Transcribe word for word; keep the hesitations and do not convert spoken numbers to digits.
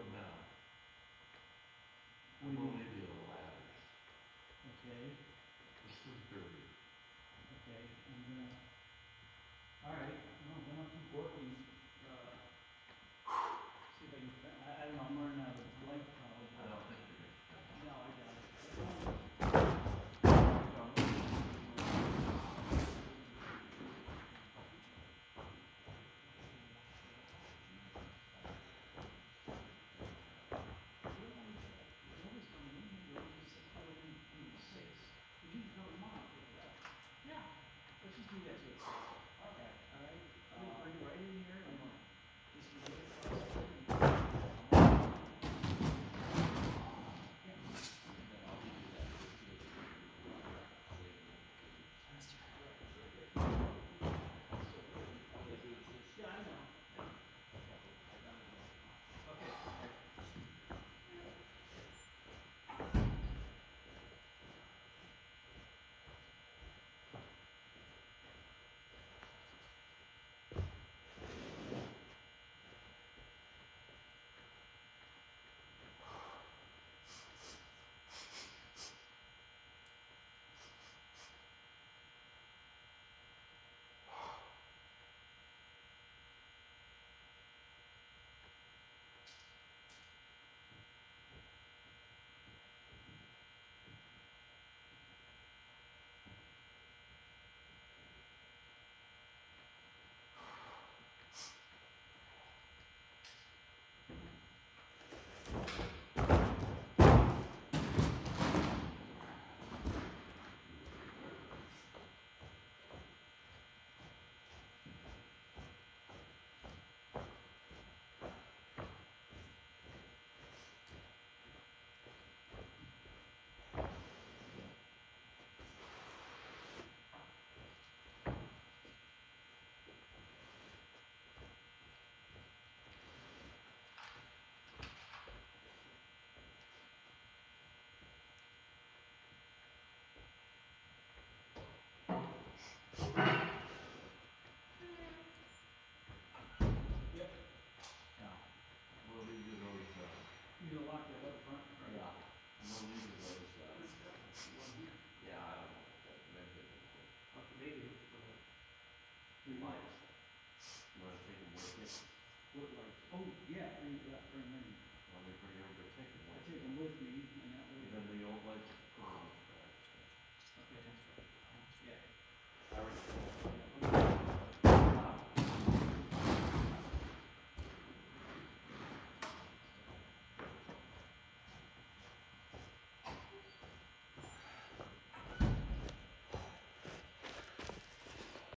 them out. What I'm do you gonna mean? leave you the ladders. Okay, It's three thirty. okay, I'm gonna, all right, well, then I'll keep working, uh, see if I can, fi- I, I don't know, I'm running out of light power, I but, don't think you're gonna finish. no, I got it. It's always coming in here, but it's just like, open, you know, six, but you can come tomorrow, pick it up. Yeah, let's just do that to it. Okay. All right, I'm gonna bring it right in here and just lay it across the thing. Yeah, I know. Okay. Yep. Yeah. I'm gonna leave you those, uh, You gonna lock that up front? Right. yeah, I'm gonna leave you those, uh, One here. yeah, I don't know, but maybe they can fit. Okay, maybe. Lights. You wanna take them with you? What lights? Oh, yeah, bring, yeah, bring them in.